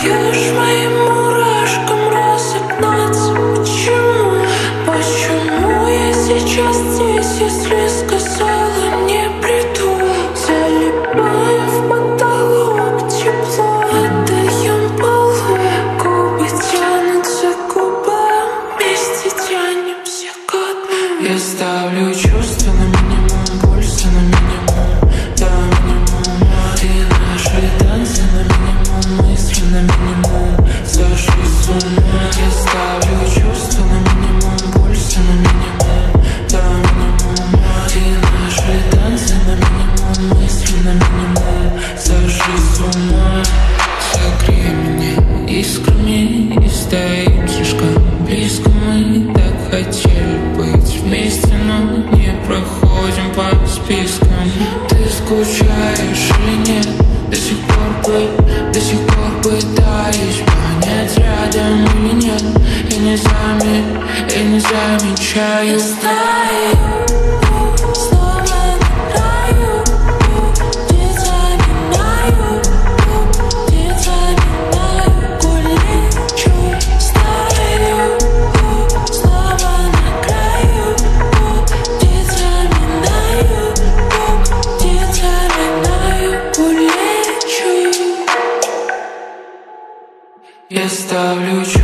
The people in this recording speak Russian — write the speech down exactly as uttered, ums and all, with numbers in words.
даешь моим мурашкам разогнаться. Почему, почему я сейчас здесь, если сказала не приду? Залипаем в потолок, тепло отдаем полу. Губы тянутся к губам, вместе тянемся ко дну. Я ставлю чувства на минимум, пульса на минимум, да минимум. Ты наши танцы на минимум, мысли на минимум, сошли с ума. Я ставлю чувства на минимум, пульса на минимум, да минимум. Ты наши танцы на минимум, мысли на минимум, сошли с ума. Согрей меня искрами и стоим слишком близко. Мы так хотели быть вместе, но не проходим по спискам. Ты скучаешь или нет? До сих пор, бы, до сих пор пытаюсь понять, рядом или нет. Я не зами, я не замечаю. Я знаю. Я ставлю